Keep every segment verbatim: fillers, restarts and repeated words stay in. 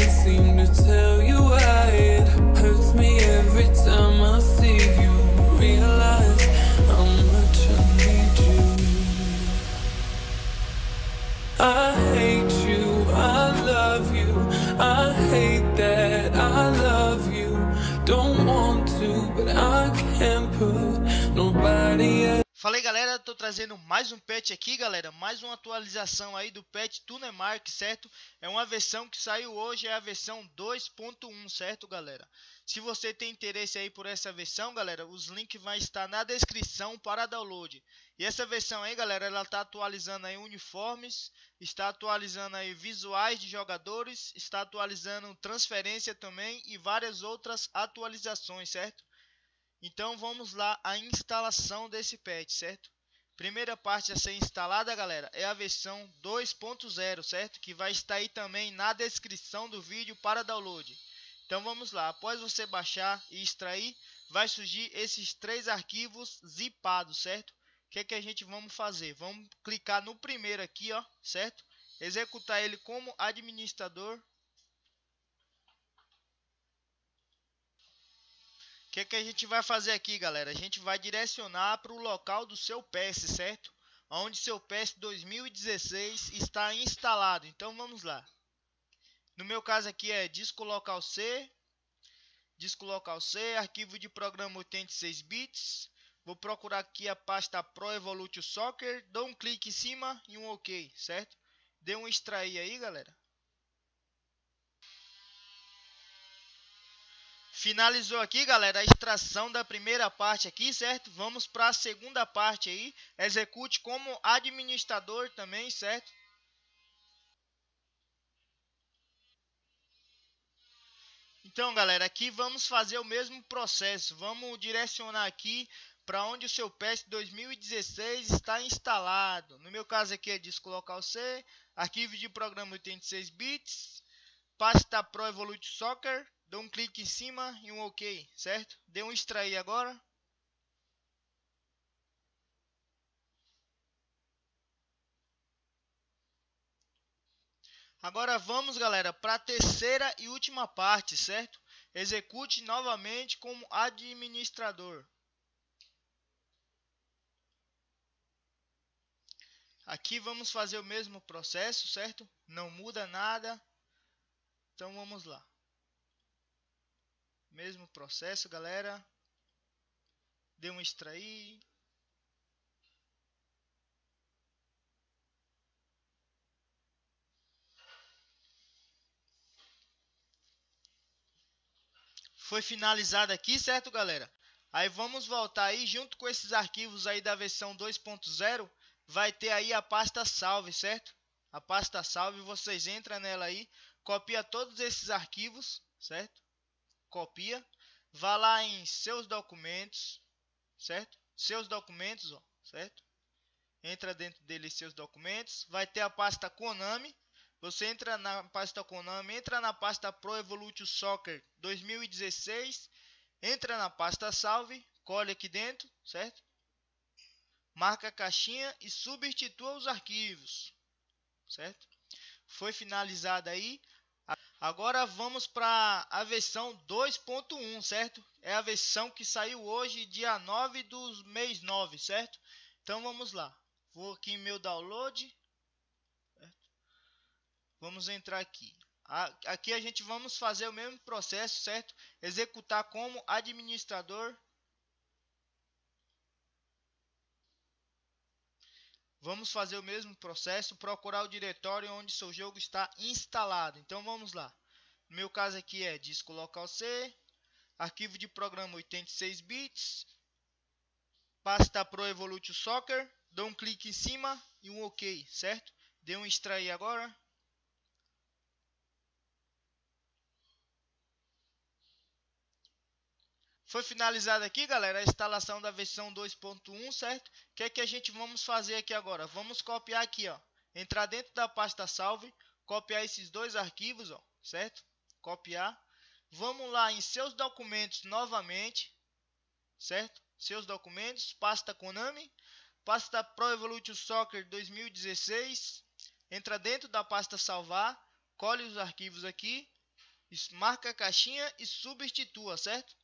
can't seem to tell you why it hurts me every time I see you. Realize how much I need you. I hate you, I love you, I hate that I love you. Don't want to, but I can't put nobody else. Fala aí galera, tô trazendo mais um patch aqui galera, mais uma atualização aí do patch Tunemark, certo? É uma versão que saiu hoje, é a versão dois ponto um, certo galera? Se você tem interesse aí por essa versão galera, os links vão estar na descrição para download. E essa versão aí galera, ela tá atualizando aí uniformes, está atualizando aí visuais de jogadores, está atualizando transferência também e várias outras atualizações, certo? Então vamos lá a instalação desse patch, certo? Primeira parte a ser instalada, galera, é a versão dois ponto zero, certo? Que vai estar aí também na descrição do vídeo para download. Então vamos lá, após você baixar e extrair, vai surgir esses três arquivos zipados, certo? O que é que a gente vamos fazer? Vamos clicar no primeiro aqui, ó, certo? Executar ele como administrador. O que, que a gente vai fazer aqui, galera? A gente vai direcionar para o local do seu P E S, certo? Onde seu P E S dois mil e dezesseis está instalado. Então vamos lá. No meu caso aqui é disco local C, disco local C, arquivo de programa oitenta e seis bits. Vou procurar aqui a pasta Pro Evolution Soccer, dou um clique em cima e um OK, certo? Dê um extrair aí, galera. Finalizou aqui, galera, a extração da primeira parte aqui, certo? Vamos para a segunda parte aí. Execute como administrador também, certo? Então, galera, aqui vamos fazer o mesmo processo. Vamos direcionar aqui para onde o seu P E S dois mil e dezesseis está instalado. No meu caso aqui é disco local C, arquivo de programa oitenta e seis bits, pasta Pro Evolution Soccer. Dê um clique em cima e um OK, certo? Dê um extrair agora. Agora vamos, galera, para a terceira e última parte, certo? Execute novamente como administrador. Aqui vamos fazer o mesmo processo, certo? Não muda nada. Então vamos lá. Mesmo processo, galera. Dê um extrair. Foi finalizado aqui, certo, galera? Aí vamos voltar aí, junto com esses arquivos aí da versão dois ponto zero, vai ter aí a pasta salve, certo? A pasta salve, vocês entram nela aí, copia todos esses arquivos, certo? Copia, vá lá em seus documentos, certo? Seus documentos, ó, certo? Entra dentro dele seus documentos, vai ter a pasta Konami. Você entra na pasta Konami, entra na pasta Pro Evolution Soccer dois mil e dezesseis, entra na pasta salve, colhe aqui dentro, certo? Marca a caixinha e substitua os arquivos, certo? Foi finalizado aí. Agora vamos para a versão dois ponto um, certo? É a versão que saiu hoje, dia nove do mês nove, certo? Então vamos lá. Vou aqui em meu download. Certo? Vamos entrar aqui. Aqui a gente vamos fazer o mesmo processo, certo? Executar como administrador. Vamos fazer o mesmo processo, procurar o diretório onde seu jogo está instalado. Então vamos lá. No meu caso aqui é disco local C, arquivo de programa oitenta e seis bits, pasta Pro Evolution Soccer, dou um clique em cima e um OK, certo? Dê um extrair agora. Foi finalizada aqui, galera, a instalação da versão dois ponto um, certo? O que é que a gente vamos fazer aqui agora? Vamos copiar aqui, ó. Entrar dentro da pasta salve, copiar esses dois arquivos, ó, certo? Copiar. Vamos lá em seus documentos novamente, certo? Seus documentos, pasta Konami, pasta Pro Evolution Soccer dois mil e dezesseis. Entra dentro da pasta salvar, colhe os arquivos aqui, marca a caixinha e substitua, certo?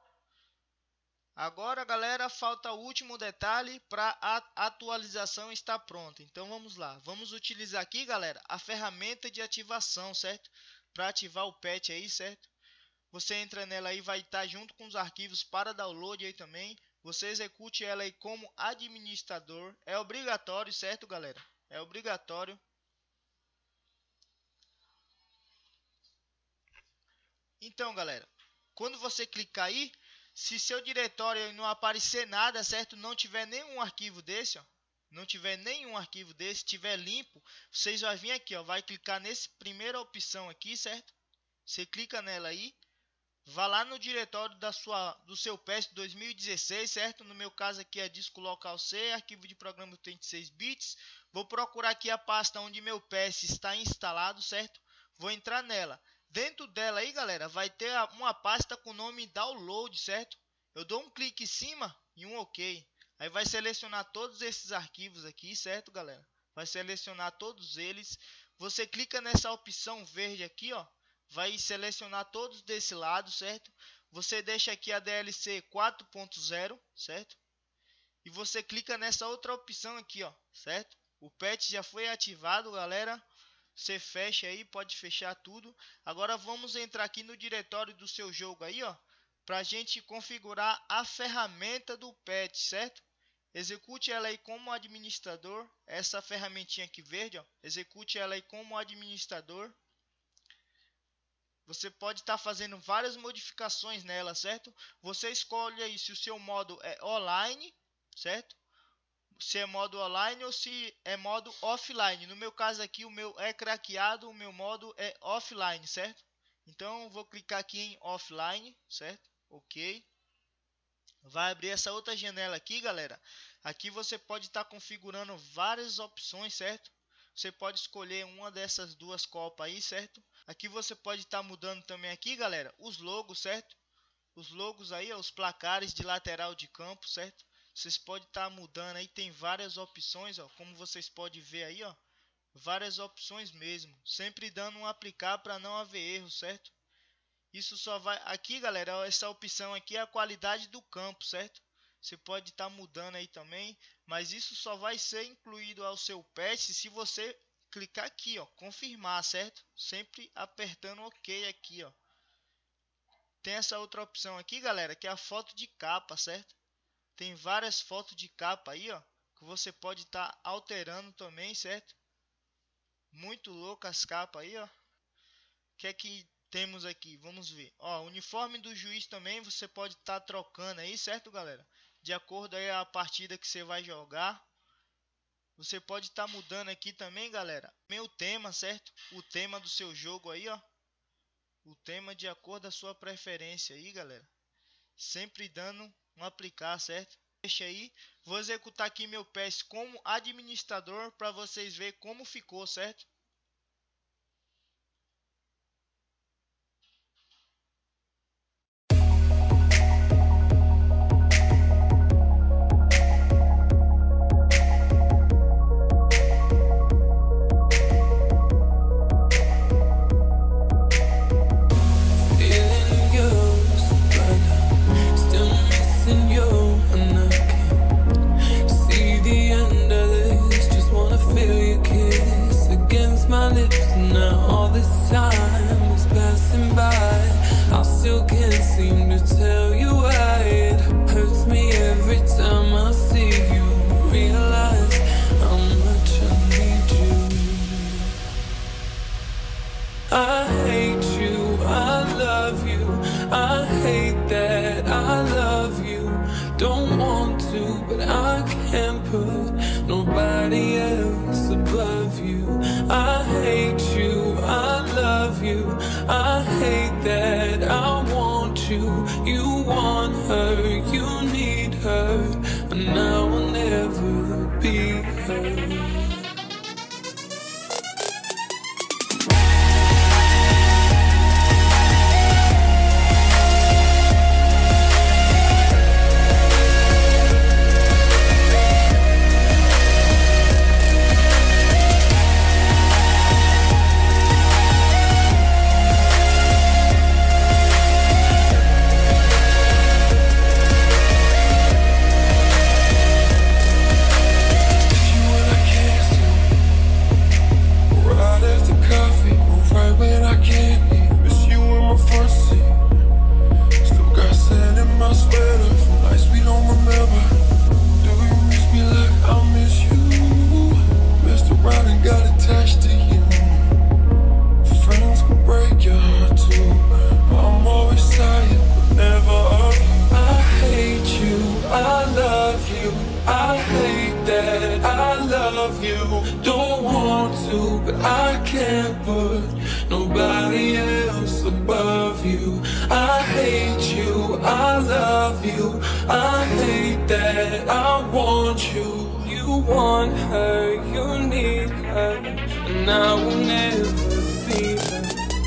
Agora, galera, falta o último detalhe para a atualização estar pronta. Então vamos lá. Vamos utilizar aqui, galera, a ferramenta de ativação, certo? Para ativar o patch aí, certo? Você entra nela aí, vai estar junto com os arquivos para download aí também. Você execute ela aí como administrador. É obrigatório, certo, galera? É obrigatório. Então, galera, quando você clicar aí, se seu diretório não aparecer nada, certo? Não tiver nenhum arquivo desse, ó. Não tiver nenhum arquivo desse, tiver limpo, vocês vão vir aqui, ó. Vai clicar nessa primeira opção aqui, certo? Você clica nela aí. Vá lá no diretório da sua, do seu patch dois mil e dezesseis, certo? No meu caso aqui é disco local C, arquivo de programa trinta e seis bits. Vou procurar aqui a pasta onde meu patch está instalado, certo? Vou entrar nela. Dentro dela aí, galera, vai ter uma pasta com o nome download, certo? Eu dou um clique em cima e um OK. Aí vai selecionar todos esses arquivos aqui, certo, galera? Vai selecionar todos eles. Você clica nessa opção verde aqui, ó. Vai selecionar todos desse lado, certo? Você deixa aqui a D L C quatro ponto zero, certo? E você clica nessa outra opção aqui, ó, certo? O patch já foi ativado, galera. Você fecha aí, pode fechar tudo. Agora vamos entrar aqui no diretório do seu jogo aí, ó, pra gente configurar a ferramenta do patch, certo? Execute ela aí como administrador. Essa ferramentinha aqui verde, ó, execute ela aí como administrador. Você pode estar fazendo várias modificações nela, certo? Você escolhe aí se o seu modo é online, certo? Se é modo online ou se é modo offline. No meu caso aqui, o meu é craqueado, o meu modo é offline, certo? Então, vou clicar aqui em offline, certo? Ok. Vai abrir essa outra janela aqui, galera. Aqui você pode estar configurando várias opções, certo? Você pode escolher uma dessas duas copas aí, certo? Aqui você pode estar mudando também aqui, galera, os logos, certo? Os logos aí, ó, os placares de lateral de campo, certo? Vocês podem estar mudando aí, tem várias opções, ó, como vocês podem ver aí, ó, várias opções mesmo, sempre dando um aplicar para não haver erro, certo? Isso só vai aqui, galera, essa opção aqui é a qualidade do campo, certo? Você pode estar mudando aí também, mas isso só vai ser incluído ao seu patch se você clicar aqui, ó, confirmar, certo? Sempre apertando OK aqui, ó. Tem essa outra opção aqui, galera, que é a foto de capa, certo? Tem várias fotos de capa aí, ó, que você pode estar tá alterando também, certo? Muito louco as capas aí, ó. O que é que temos aqui? Vamos ver. Ó, uniforme do juiz também você pode estar tá trocando aí, certo, galera? De acordo aí a partida que você vai jogar. Você pode estar tá mudando aqui também, galera, meu tema, certo? O tema do seu jogo aí, ó. O tema de acordo com a sua preferência aí, galera. Sempre dando um aplicar, certo? Deixa aí, vou executar aqui meu patch como administrador para vocês verem como ficou, certo? I hate you, I love you, I hate that I love you. Don't want to, but I can't put nobody else above you. I hate you, I love you, I hate that I want you. You want her, you need her, and I will never be her. I hate you, I love you. I hate that I want you. You want her, you need her, and I will never be her.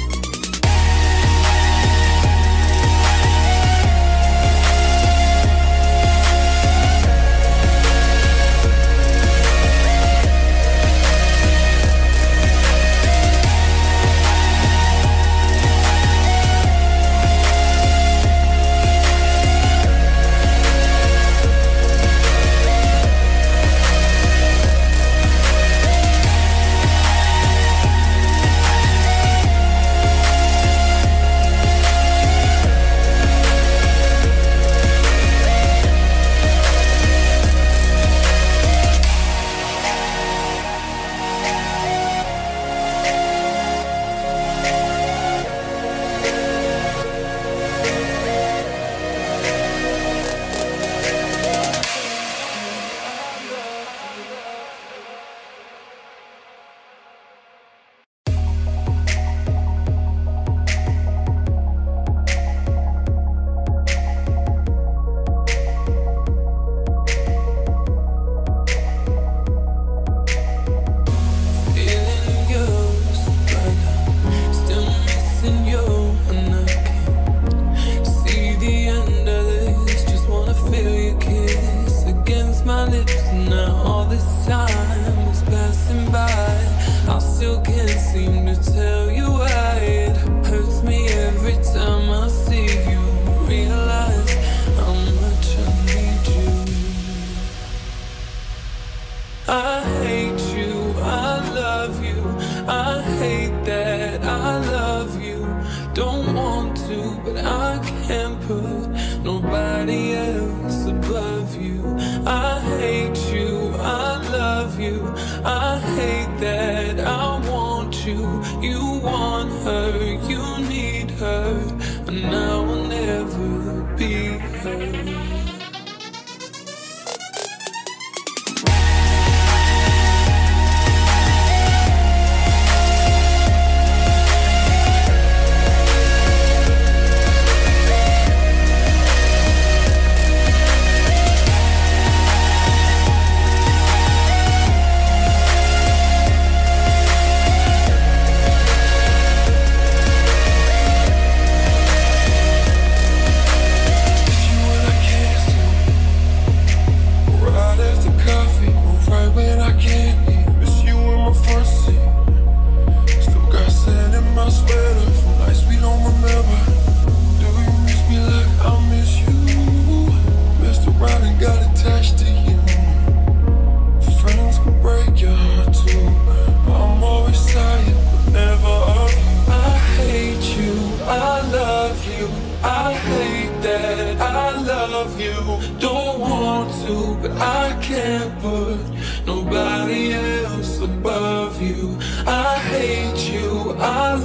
I hate you, I love you. I hate that I love you. Don't want to, but I can't put nobody else above you. I hate you, I love you. I hate that I want you. You want her, you need her, and I will never be her. I hate that I love you. Don't want to, but I can't put nobody else above you. I hate you, I